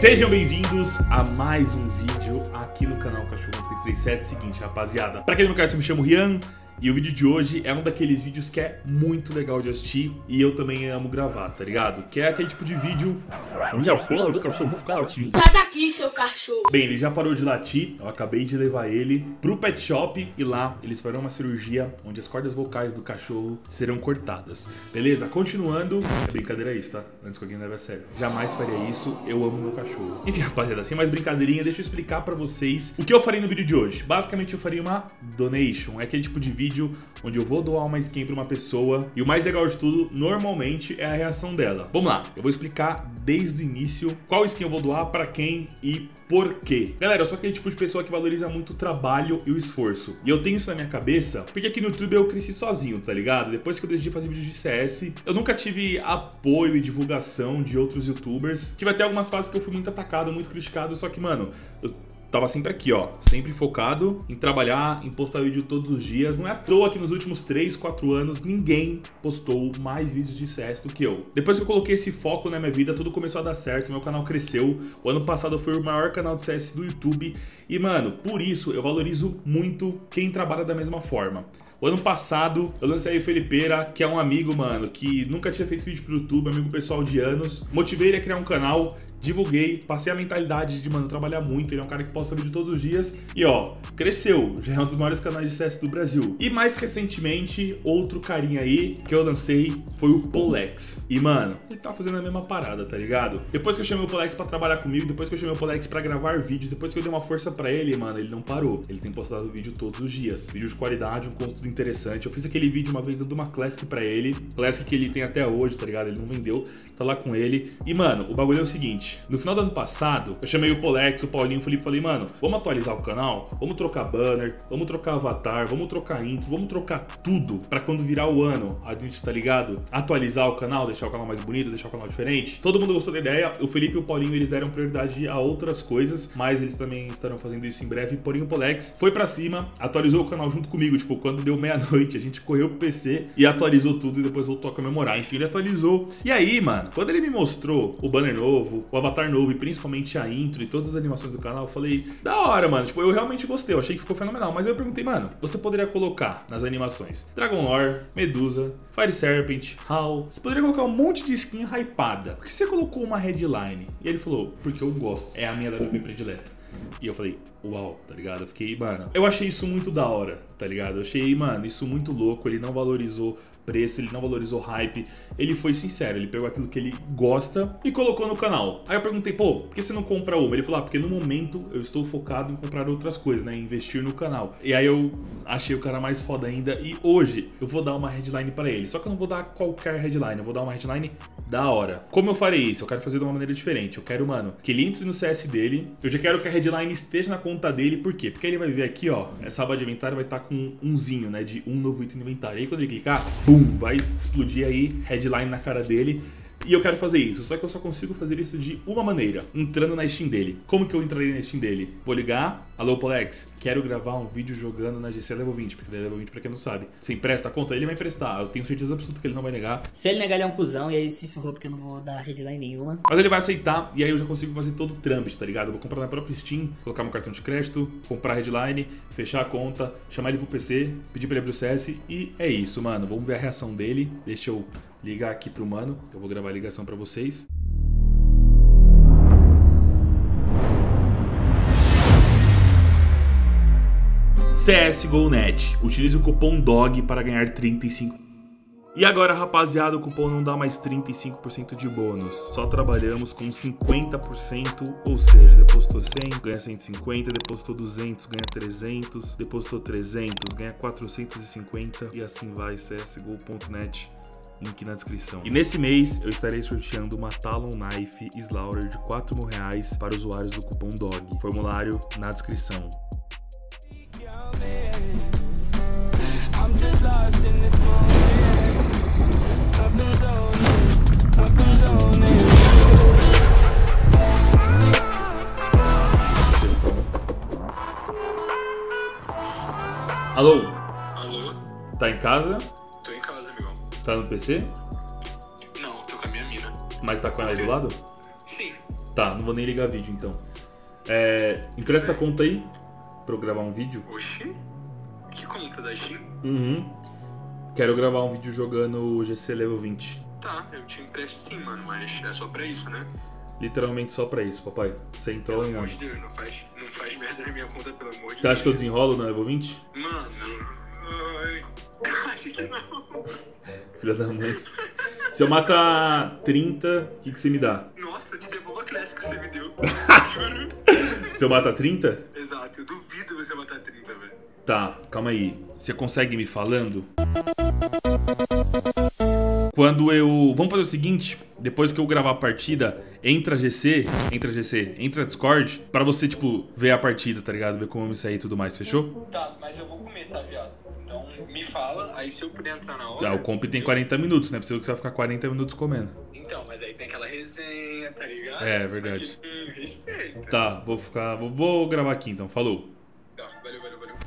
Sejam bem-vindos a mais um vídeo aqui no canal Cachorro 337. Seguinte, rapaziada, pra quem não me conhece, eu me chamo Rian. E o vídeo de hoje é um daqueles vídeos que é muito legal de assistir e eu também amo gravar, tá ligado? Que é aquele tipo de vídeo... Sai daqui, seu cachorro! Bem, ele já parou de latir, eu acabei de levar ele pro pet shop e lá eles farão uma cirurgia onde as cordas vocais do cachorro serão cortadas. Beleza? Continuando, é brincadeira isso, tá? Antes que alguém leve a sério. Jamais faria isso, eu amo meu cachorro. Enfim, rapaziada, sem mais brincadeirinha, deixa eu explicar pra vocês o que eu farei no vídeo de hoje. Basicamente eu faria uma donation, é aquele tipo de vídeo onde eu vou doar uma skin pra uma pessoa e o mais legal de tudo, normalmente, é a reação dela. Vamos lá, eu vou explicar desde o início qual skin eu vou doar, pra quem e por quê. Galera, eu sou aquele tipo de pessoa que valoriza muito o trabalho e o esforço. E eu tenho isso na minha cabeça porque aqui no YouTube eu cresci sozinho, tá ligado? Depois que eu decidi fazer vídeos de CS, eu nunca tive apoio e divulgação de outros youtubers. Tive até algumas fases que eu fui muito atacado, muito criticado, só que, mano, eu tava sempre aqui, ó, sempre focado em trabalhar, em postar vídeo todos os dias. Não é à toa que nos últimos 3, 4 anos ninguém postou mais vídeos de CS do que eu. Depois que eu coloquei esse foco na minha vida, tudo começou a dar certo, meu canal cresceu. O ano passado foi o maior canal de CS do YouTube e, mano, por isso eu valorizo muito quem trabalha da mesma forma. O ano passado eu lancei o Felipeira, que é um amigo, mano, que nunca tinha feito vídeo pro YouTube, amigo pessoal de anos. Motivei ele a criar um canal, divulguei, passei a mentalidade de, mano, trabalhar muito. Ele é um cara que posta vídeo todos os dias e, ó, cresceu. Já é um dos maiores canais de CS do Brasil. E mais recentemente, outro carinha aí que eu lancei foi o Polex. E, mano, ele tá fazendo a mesma parada, tá ligado? Depois que eu chamei o Polex pra trabalhar comigo, depois que eu chamei o Polex pra gravar vídeos, depois que eu dei uma força pra ele, mano, ele não parou. Ele tem postado vídeo todos os dias. Vídeo de qualidade, um conteúdo interessante. Eu fiz aquele vídeo uma vez dando uma Classic pra ele. Classic que ele tem até hoje, tá ligado? Ele não vendeu, tá lá com ele. E, mano, o bagulho é o seguinte. No final do ano passado, eu chamei o Polex, o Paulinho, o Felipe e falei, mano, vamos atualizar o canal? Vamos trocar banner, vamos trocar avatar, vamos trocar intro, vamos trocar tudo pra quando virar o ano, a gente, tá ligado? Atualizar o canal, deixar o canal mais bonito, deixar o canal diferente. Todo mundo gostou da ideia. O Felipe e o Paulinho, eles deram prioridade a outras coisas, mas eles também estarão fazendo isso em breve. Porém, o Polex foi pra cima, atualizou o canal junto comigo, tipo, quando deu meia-noite, a gente correu pro PC e atualizou tudo e depois voltou a comemorar. Enfim, ele atualizou. E aí, mano, quando ele me mostrou o banner novo, o avatar novo e principalmente a intro e todas as animações do canal, eu falei, da hora, mano. Tipo, eu realmente gostei, eu achei que ficou fenomenal. Mas eu perguntei, mano, você poderia colocar nas animações Dragon Lore, Medusa, Fire Serpent, Howl. Você poderia colocar um monte de skin hypada. Por que você colocou uma headline? E ele falou, porque eu gosto, é a minha WP predileta. E eu falei, uau, tá ligado? Eu fiquei, mano, eu achei isso muito da hora, tá ligado? Eu achei, mano, isso muito louco. Ele não valorizou preço, ele não valorizou hype, ele foi sincero, ele pegou aquilo que ele gosta e colocou no canal. Aí eu perguntei, pô, por que você não compra uma? Ele falou, ah, porque no momento eu estou focado em comprar outras coisas, né, investir no canal. E aí eu achei o cara mais foda ainda e hoje eu vou dar uma headline pra ele, só que eu não vou dar qualquer headline, eu vou dar uma headline da hora. Como eu farei isso? Eu quero fazer de uma maneira diferente. Eu quero, mano, que ele entre no CS dele, eu já quero que a headline esteja na conta dele, por quê? Porque ele vai ver aqui, ó, essa aba de inventário vai estar com umzinho, né, de um novo item no inventário. Aí quando ele clicar, bum, vai explodir aí headline na cara dele. E eu quero fazer isso, só que eu só consigo fazer isso de uma maneira, entrando na Steam dele. Como que eu entraria na Steam dele? Vou ligar, alô Polex, quero gravar um vídeo jogando na GC Level 20, porque Level 20, pra quem não sabe, você empresta a conta? Ele vai emprestar, eu tenho certeza absoluta que ele não vai negar. Se ele negar, ele é um cuzão, e aí se ferrou porque eu não vou dar headline nenhuma. Mas ele vai aceitar, e aí eu já consigo fazer todo o trâmite, tá ligado? Eu vou comprar na própria Steam, colocar meu cartão de crédito, comprar a headline, fechar a conta, chamar ele pro PC, pedir pra ele abrir o CS, e é isso, mano. Vamos ver a reação dele, deixa eu ligar aqui pro mano, eu vou gravar a ligação pra vocês. CSGO.net, utilize o cupom DOG para ganhar 35%. E agora, rapaziada, o cupom não dá mais 35% de bônus. Só trabalhamos com 50%, ou seja, depositou 100, ganha 150, depositou 200, ganha 300, depositou 300, ganha 450 e assim vai, CSGO.net. Link na descrição. E nesse mês eu estarei sorteando uma Talon Knife Slaughter de R$4.000 para usuários do cupom DOG. Formulário na descrição. Alô? Alô? Tá em casa? Tô em casa, amigão. Tá no PC? Não, tô com a minha mina. Mas tá com ela aí do lado? Sim. Tá, não vou nem ligar vídeo então. Empresta a conta aí pra eu gravar um vídeo. Oxi? Que conta da Steam? Uhum. Quero gravar um vídeo jogando o GC Level 20. Tá, eu te empresto sim, mano, mas é só pra isso, né? Literalmente só pra isso, papai. Você entrou Pelo em amor onde? de Deus, não faz merda na minha conta, pelo amor de Deus. Você acha que eu desenrolo no Level 20? Mano, acho que não. Filha da mãe. Se eu matar 30, o que você me dá? Nossa, te devolvo a classe que você me deu. Juro. Se eu matar 30? Exato, eu duvido você matar 30, velho. Tá, calma aí. Você consegue me falando? Quando eu... Vamos fazer o seguinte, depois que eu gravar a partida, entra Discord, pra você, tipo, ver a partida, tá ligado? Ver como eu me saí e tudo mais, fechou? Tá, mas eu vou comer, tá, viado? Então me fala, aí se eu puder entrar na hora... Tá, o comp tem 40 minutos, né? Precisa que você vai ficar 40 minutos comendo. Então, mas aí tem aquela resenha, tá ligado? É, verdade. Respeita. Tá, vou gravar aqui então, falou. Tá, valeu.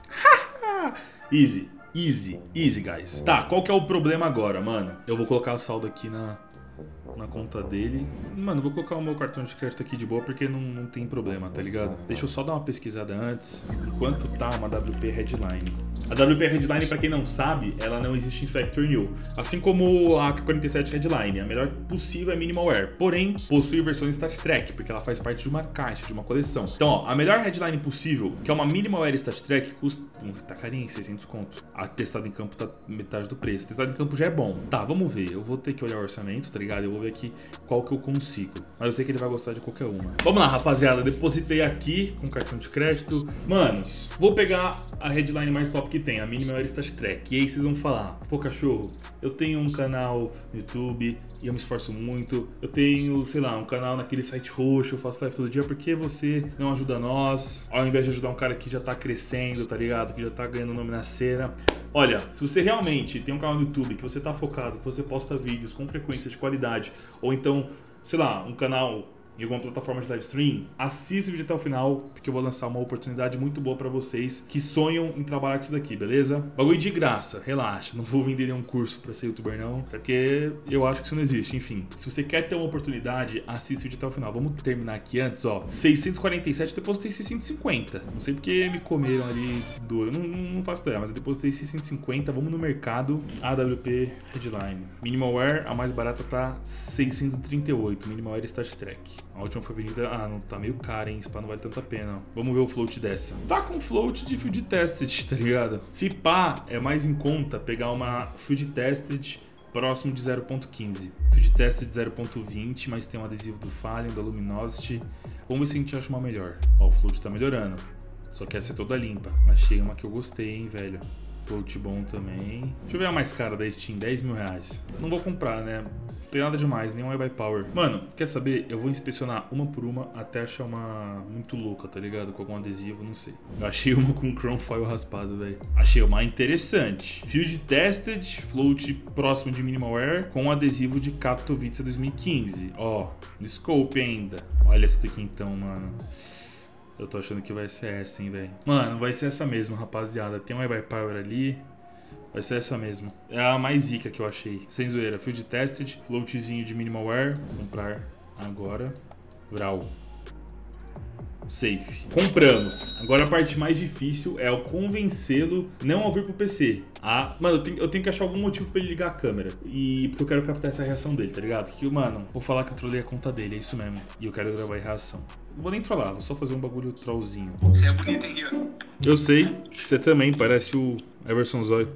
Easy, guys. Tá, qual que é o problema agora, mano? Eu vou colocar o saldo aqui na conta dele. Mano, vou colocar o meu cartão de crédito aqui de boa porque não tem problema, tá ligado? Deixa eu só dar uma pesquisada antes. Enquanto tá uma WP Headline. A WP Headline, pra quem não sabe, ela não existe em Factory New. Assim como a 47 Headline. A melhor possível é Minimal Wear. Porém, possui versões Stat Track, porque ela faz parte de uma caixa, de uma coleção. Então, ó, a melhor Headline possível, que é uma Minimal Wear Stat Track, custa... tá carinho, 600 conto. A testada em campo tá metade do preço. A testada em campo já é bom. Tá, vamos ver. Eu vou ter que olhar o orçamento, tá ligado? Eu vou ver aqui qual que eu consigo. Mas eu sei que ele vai gostar de qualquer uma. Vamos lá, rapaziada. Depositei aqui com cartão de crédito. Manos, vou pegar a headline mais top que tem, a Minimal Stat Track. E aí vocês vão falar: pô, cachorro, eu tenho um canal no YouTube e eu me esforço muito. Eu tenho, sei lá, um canal naquele site roxo, eu faço live todo dia. Por que você não ajuda nós? Ao invés de ajudar um cara que já tá crescendo, tá ligado? Que já tá ganhando nome na cena. Olha, se você realmente tem um canal no YouTube que você tá focado, que você posta vídeos com frequência de qualidade, ou então, sei lá, um canal em alguma plataforma de live stream, assista o vídeo até o final, porque eu vou lançar uma oportunidade muito boa pra vocês que sonham em trabalhar com isso daqui, beleza? Bagulho de graça, relaxa, não vou vender nenhum curso pra ser youtuber não, porque eu acho que isso não existe, enfim. Se você quer ter uma oportunidade, assista o vídeo até o final. Vamos terminar aqui antes, ó, 647, eu depositei 650, não sei porque me comeram ali eu não faço ideia, mas eu depositei 650, vamos no mercado, AWP Headline. Minimal Wear, a mais barata tá 638, Minimal Wear Stat Track. A última foi vendida... Ah, não, tá meio caro, hein? Esse pá não vale tanta pena, ó. Vamos ver o float dessa. Tá com float de Field Tested, tá ligado? Se pá, é mais em conta pegar uma Field Tested próximo de 0.15. Field Tested 0.20, mas tem um adesivo do Fallen, da Luminosity. Vamos ver se a gente acha uma melhor. Ó, o float tá melhorando. Só que essa é toda limpa. Achei uma que eu gostei, hein, velho. Float bom também. Deixa eu ver a mais cara da Steam, 10 mil reais. Não vou comprar, né? Não tem nada demais, nenhum iBuy Power. Mano, quer saber? Eu vou inspecionar uma por uma até achar uma muito louca, tá ligado? Com algum adesivo, não sei. Eu achei uma com chrome foil raspado, velho. Achei uma interessante. Field Tested, float próximo de Minimal Wear, com adesivo de Katowice 2015. Ó, no scope ainda. Olha essa daqui então, mano. Eu tô achando que vai ser essa, hein, velho. Mano, vai ser essa mesmo, rapaziada. Tem um iBuy Power ali. Vai ser essa mesmo. É a mais zica que eu achei. Sem zoeira. Field Tested. Floatzinho de Minimal Wear. Comprar agora. Vral. Safe. Compramos. Agora a parte mais difícil é o convencê-lo não a vir pro PC. Mano, eu tenho que achar algum motivo pra ele ligar a câmera. Porque eu quero captar essa reação dele, tá ligado? Que, mano, vou falar que eu trolei a conta dele, é isso mesmo. E eu quero gravar a reação. Não vou nem trollar, vou só fazer um bagulho trollzinho. Você é bonito, hein, Rio? Eu sei, você também, parece o Everson Zóio.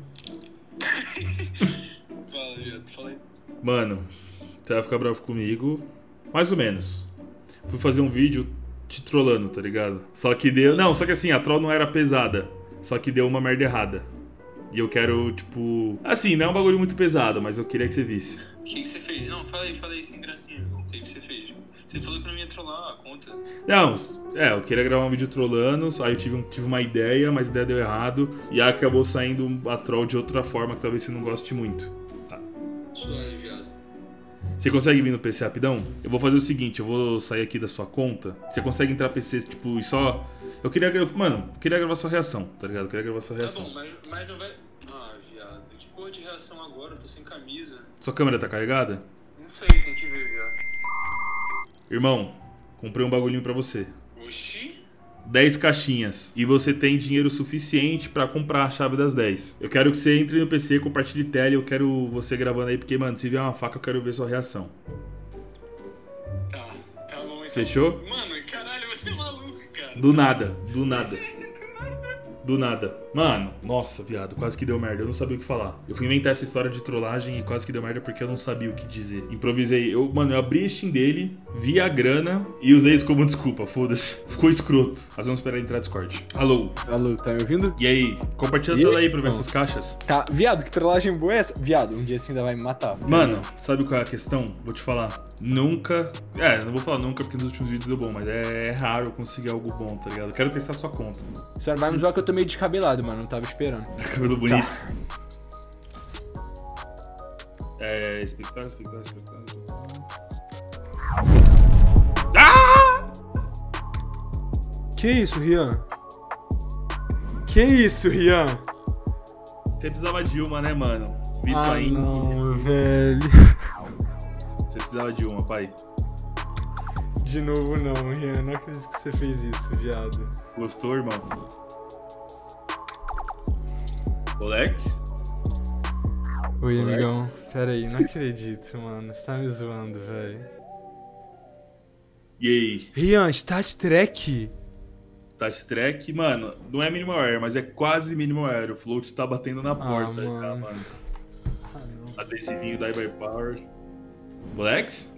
Fala, viado, fala aí. Mano, você vai ficar bravo comigo. Mais ou menos. Fui fazer um vídeo te trollando, tá ligado? Só que deu... Não, só que assim, a troll não era pesada. Só que deu uma merda errada. E eu quero, tipo... Assim, não é um bagulho muito pesado, mas eu queria que você visse. O que você fez? Não, fala aí sem gracinha, irmão. O que você fez? Você falou que não ia trollar a conta. Não, eu queria gravar um vídeo trollando, aí eu tive uma ideia, mas a ideia deu errado. E aí acabou saindo a troll de outra forma que talvez você não goste muito. Tá. Suave, viado. Você consegue vir no PC rapidão? Eu vou fazer o seguinte, eu vou sair aqui da sua conta. Você consegue entrar no PC, tipo, e só... Mano, eu queria gravar sua reação, tá ligado? Eu queria gravar sua reação. Tá bom, mas não vai... Ah, viado, que porra de reação agora? Eu tô sem camisa. Sua câmera tá carregada? Não sei, tem que ver, viado. Irmão, Comprei um bagulhinho pra você. Oxi. 10 caixinhas. E você tem dinheiro suficiente pra comprar a chave das 10. Eu quero que você entre no PC, compartilhe tela e eu quero você gravando aí, porque, mano, se vier uma faca eu quero ver sua reação. Tá bom então. Fechou? Mano, caralho, você é maluco, cara. Do nada. Do nada. Mano, nossa, viado, quase que deu merda. Eu não sabia o que falar. Eu fui inventar essa história de trollagem e quase que deu merda porque eu não sabia o que dizer. Improvisei. Mano, eu abri a Steam dele, vi a grana e usei isso como desculpa, foda-se. Ficou escroto. Mas vamos esperar ele entrar no Discord. Alô? Alô, tá me ouvindo? E aí? Compartilha a tela aí pra ver essas caixas. Tá, viado, que trollagem boa é essa? Viado, um dia assim ainda vai me matar. Mano, sabe qual é a questão? Vou te falar. Nunca... não vou falar nunca porque nos últimos vídeos deu bom, mas é raro eu conseguir algo bom, tá ligado? Quero testar sua conta. Só vai me zoar que eu tô meio descabelado, mano. Não tava esperando. Cabelo bonito. Tá. Explicar. Que isso, Rian? Que isso, Rian? Você precisava de uma, né, mano? Visto ainda. Não, velho. Você precisava de uma, pai. De novo não, Rian. Não acredito que você fez isso, viado. Gostou, irmão? Alex? Oi, amigão. Pera aí, não acredito, mano. Você tá me zoando, velho. E aí? Rian, Stat Trek? Stat Trek, mano, não é Minimal Air, mas é quase Minimal Air. O float tá batendo na porta já, mano. Adesivinho da iBuyPower. Alex?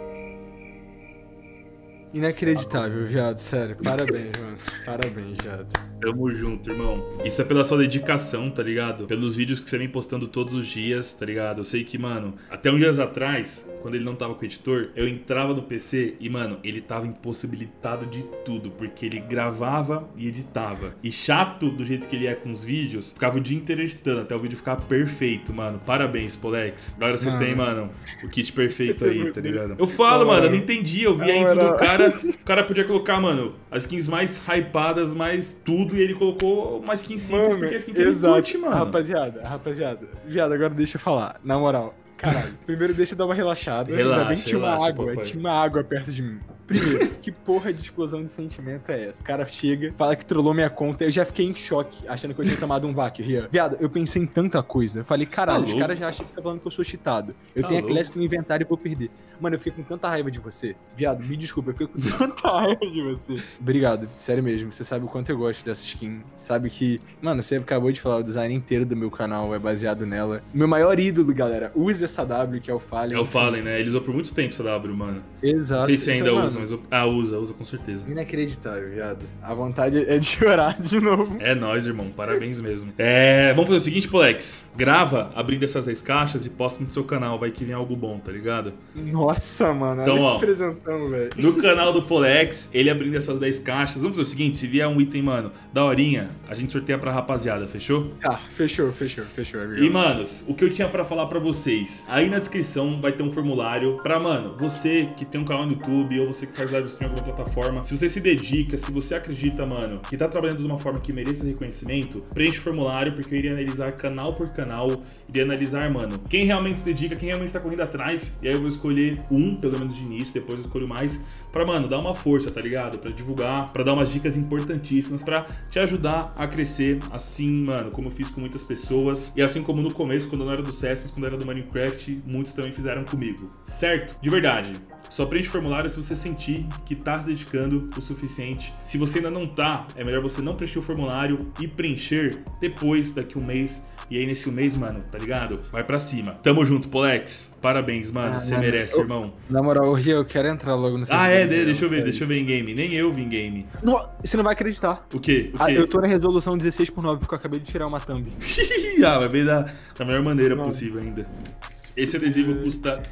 Inacreditável, viado, sério. Parabéns, mano. Parabéns, viado. Tamo junto, irmão. Isso é pela sua dedicação, tá ligado? Pelos vídeos que você vem postando todos os dias, tá ligado? Eu sei que, mano, até uns dias atrás, quando ele não tava com o editor, eu entrava no PC e, mano, ele tava impossibilitado de tudo, porque ele gravava e editava. E chato do jeito que ele é com os vídeos, ficava o dia inteiro editando até o vídeo ficar perfeito, mano. Parabéns, Polex. Agora você tem, mano, o kit perfeito aí, tá ligado? Eu falo, mano, eu não entendi. Eu vi a intro do cara, o cara podia colocar, mano, as skins mais hypadas, mais tudo, e ele colocou uma skin simples, porque a skin que ele curte, mano. Rapaziada. Viado, agora deixa eu falar. Na moral, caralho. Primeiro deixa eu dar uma relaxada. Ainda bem que tinha uma água. papai. Tinha uma água perto de mim. Primeiro, que porra de explosão de sentimento é essa? O cara chega, fala que trollou minha conta. Eu já fiquei em choque, achando que eu tinha tomado um vac, Rian. Viado, eu pensei em tanta coisa. Eu falei, caralho, os caras já acham que tá falando que eu sou cheatado. Eu tenho a Classic no inventário e vou perder. Mano, eu fiquei com tanta raiva de você. Viado, me desculpa, eu fiquei com tanta raiva de você. Obrigado, sério mesmo. Você sabe o quanto eu gosto dessa skin. Sabe que, mano, você acabou de falar, o design inteiro do meu canal é baseado nela. Meu maior ídolo, galera, use essa W, que é o Fallen. É o Fallen, né? Ele usou por muito tempo essa W, mano. Exato. Não sei se ainda então, usa, mas... usa com certeza. Inacreditável, viado. A vontade é de chorar de novo. É nóis, irmão. Parabéns mesmo. Vamos fazer o seguinte, Polex. Grava abrindo essas 10 caixas e posta no seu canal. Vai que vem algo bom, tá ligado? Nossa, mano. Então, olha ó, esse presentão, velho. No canal do Polex, ele abrindo essas 10 caixas. Vamos fazer o seguinte, se vier um item, mano, da horinha, a gente sorteia pra rapaziada, fechou? Tá, fechou, amigo. E, manos, o que eu tinha pra falar pra vocês, aí na descrição vai ter um formulário pra, mano, você que tem um canal no YouTube ou você que faz live stream em alguma plataforma, se você se dedica, se você acredita, mano, que tá trabalhando de uma forma que mereça reconhecimento, preenche o formulário, porque eu iria analisar canal por canal, iria analisar, mano, quem realmente se dedica, quem realmente tá correndo atrás, e aí eu vou escolher um, pelo menos de início, depois eu escolho mais, pra, mano, dar uma força, tá ligado? Pra divulgar, pra dar umas dicas importantíssimas, pra te ajudar a crescer, assim, mano, como eu fiz com muitas pessoas, e assim como no começo, quando eu não era do CS, mas quando eu era do Minecraft, muitos também fizeram comigo, certo? De verdade. Só preenche o formulário se você sentir que tá se dedicando o suficiente. Se você ainda não tá, é melhor você não preencher o formulário e preencher depois, daqui um mês. E aí nesse mês, mano, tá ligado? Vai pra cima. Tamo junto, Polex. Parabéns, mano. Você merece, irmão. Na moral, Ria, eu quero entrar logo no seu deixa eu ver em game. Nem eu vi em game. Não, você não vai acreditar. O quê? Eu tô na resolução 16:9 porque eu acabei de tirar uma thumb. Vai bem da melhor maneira possível ainda. Esse adesivo custa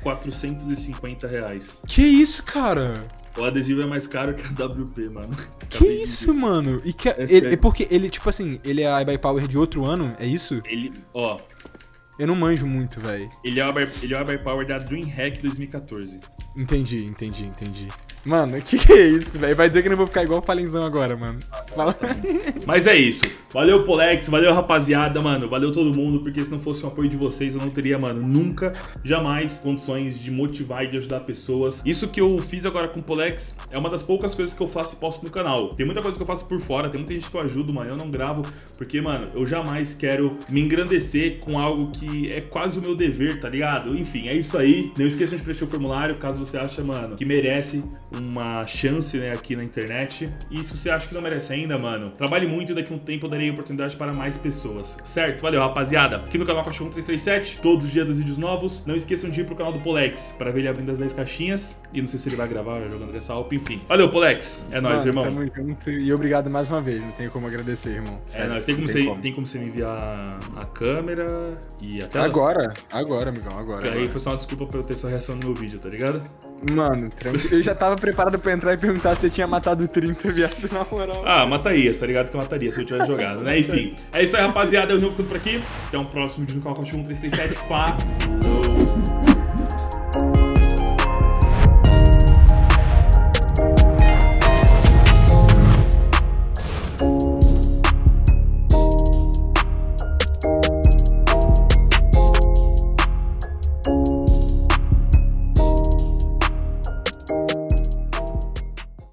R$450. Que isso, cara? O adesivo é mais caro que a WP, mano. Que isso, mano? E que é porque ele, tipo assim, ele é a iBuyPower de outro ano, é isso? Ele, ó... Eu não manjo muito, velho. Ele é o iBuyPower da DreamHack 2014. Entendi. Mano, que é isso, velho? Vai dizer que eu não vou ficar igual o Falenzão agora, mano. fala. Mas é isso. Valeu, Polex, valeu, rapaziada, mano. Valeu todo mundo, porque se não fosse o apoio de vocês, eu não teria, mano, nunca, jamais condições de motivar e de ajudar pessoas. Isso que eu fiz agora com o Polex é uma das poucas coisas que eu faço e posto no canal. Tem muita coisa que eu faço por fora, tem muita gente que eu ajudo, mano, eu não gravo, porque, mano, eu jamais quero me engrandecer com algo que é quase o meu dever, tá ligado? Enfim, é isso aí. Não esqueçam de preencher o formulário, caso você acha, mano, que merece uma chance, né, aqui na internet. E se você acha que não merece ainda, mano, trabalhe muito e daqui a um tempo eu darei oportunidade para mais pessoas, certo? Valeu, rapaziada. Aqui no canal Cachorro 337, todos os dias dos vídeos novos. Não esqueçam de ir pro canal do Polex para ver ele abrindo as 10 caixinhas. E não sei se ele vai gravar jogando essa Alp, enfim. Valeu, Polex. É nóis, irmão. Tamo junto e obrigado mais uma vez. Não tenho como agradecer, irmão. Sério, é nóis. Tem como você me enviar a câmera e a tela? Agora, amigão, agora. Aí foi só uma desculpa pra eu ter sua reação no meu vídeo, tá ligado? Mano, tranquilo. Eu já tava preparado pra entrar e perguntar se você tinha matado 30, viado, na moral. Ah, mataria, tá ligado que eu mataria se eu tivesse jogado, né? Enfim, é isso aí, rapaziada. Eu vou ficando por aqui. Até o próximo vídeo no canal Cachorro 337.